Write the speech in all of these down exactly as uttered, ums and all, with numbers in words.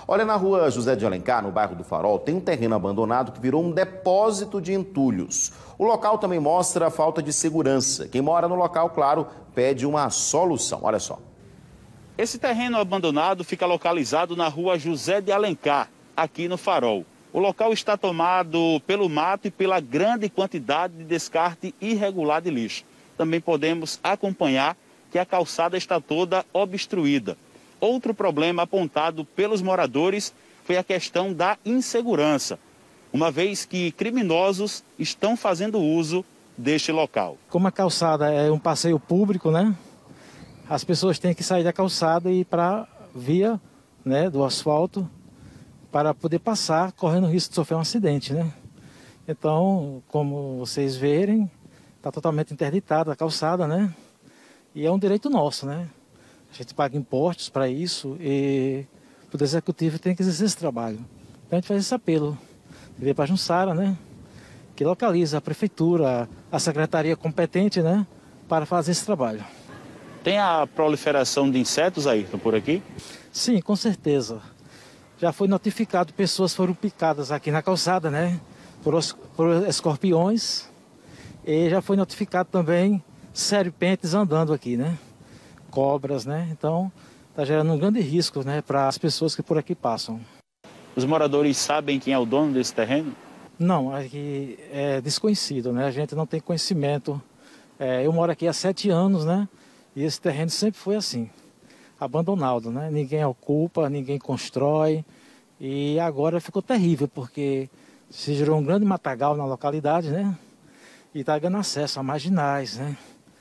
Olha, na rua José de Alencar, no bairro do Farol, tem um terreno abandonado que virou um depósito de entulhos. O local também mostra a falta de segurança. Quem mora no local, claro, pede uma solução. Olha só. Esse terreno abandonado fica localizado na rua José de Alencar, aqui no Farol. O local está tomado pelo mato e pela grande quantidade de descarte irregular de lixo. Também podemos acompanhar que a calçada está toda obstruída. Outro problema apontado pelos moradores foi a questão da insegurança, uma vez que criminosos estão fazendo uso deste local. Como a calçada é um passeio público, né? As pessoas têm que sair da calçada e ir para a via, né, do asfalto para poder passar, correndo o risco de sofrer um acidente, né? Então, como vocês verem, está totalmente interditada a calçada, né? E é um direito nosso, né? A gente paga impostos para isso e o Poder Executivo tem que exercer esse trabalho. Então a gente faz esse apelo. Veio para a Jussara, né? Que localiza a Prefeitura, a Secretaria competente, né? Para fazer esse trabalho. Tem a proliferação de insetos, Ayrton, por aqui? Sim, com certeza. Já foi notificado, pessoas foram picadas aqui na calçada, né? Por, os, por escorpiões. E já foi notificado também serpentes andando aqui, né? Cobras, né? Então, está gerando um grande risco, né, para as pessoas que por aqui passam. Os moradores sabem quem é o dono desse terreno? Não, aqui é desconhecido, né? A gente não tem conhecimento. É, eu moro aqui há sete anos, né? E esse terreno sempre foi assim, abandonado, né? Ninguém ocupa, ninguém constrói. E agora ficou terrível, porque se gerou um grande matagal na localidade, né? E está dando acesso a marginais, né?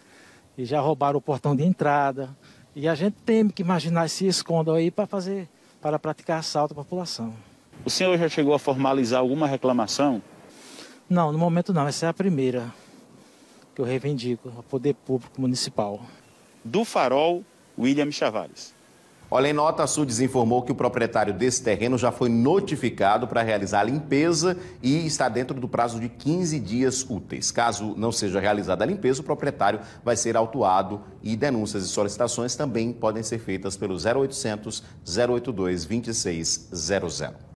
E já roubaram o portão de entrada. E a gente teme que marginais se escondam aí para fazer, para praticar assalto à população. O senhor já chegou a formalizar alguma reclamação? Não, no momento não. Essa é a primeira que eu reivindico ao Poder Público Municipal. Do Farol, William Chavares. Olha, em nota, a SUDES informou que o proprietário desse terreno já foi notificado para realizar a limpeza e está dentro do prazo de quinze dias úteis. Caso não seja realizada a limpeza, o proprietário vai ser autuado e denúncias e solicitações também podem ser feitas pelo zero oitocentos, zero oitenta e dois, vinte e seis zero zero.